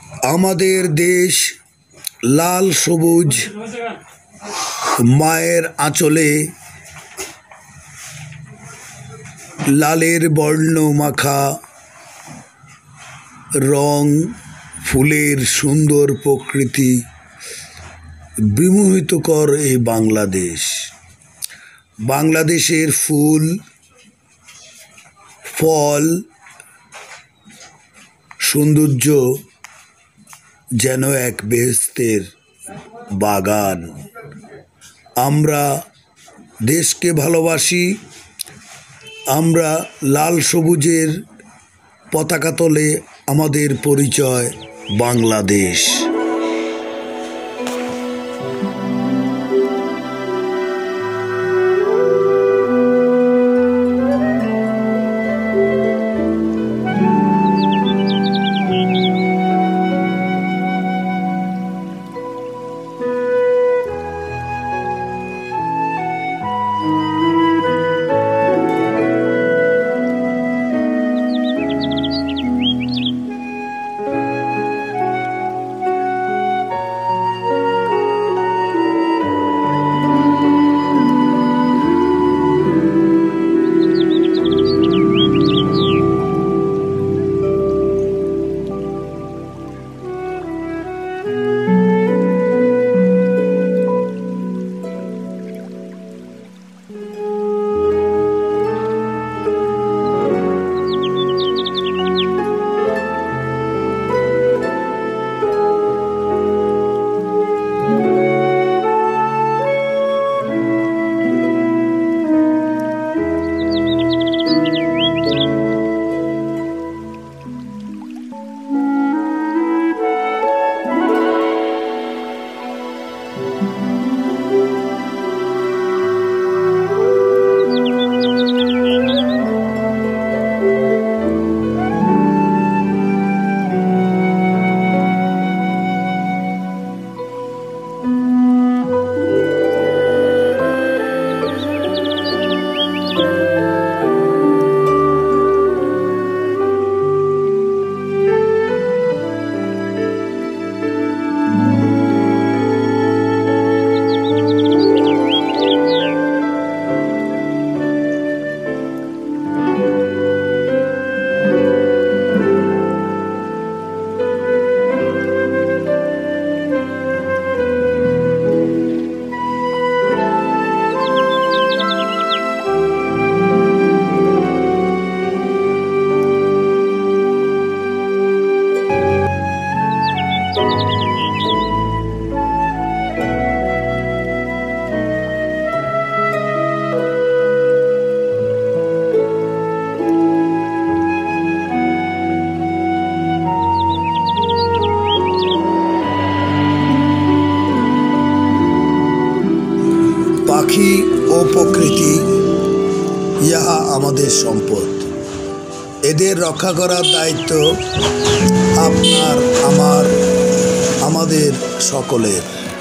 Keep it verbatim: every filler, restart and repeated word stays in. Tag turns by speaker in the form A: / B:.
A: আমাদের দেশ লাল সবুজ মায়ের আঁচলে লালের বর্ণ মাখা রং ফুলের সুন্দর প্রকৃতি বিমোহিতকর এই বাংলাদেশ। বাংলাদেশের ফুল ফল সৌন্দর্য যেন এক বেহেশতের বাগান। আমরা দেশকে ভালোবাসি, আমরা লাল সবুজের পতাকা তলে আমাদের পরিচয় বাংলাদেশ। পাখি ও প্রকৃতি ইহা আমাদের সম্পদ। এদের রক্ষা করার দায়িত্ব আপনার, আমার, আমাদের সকলের।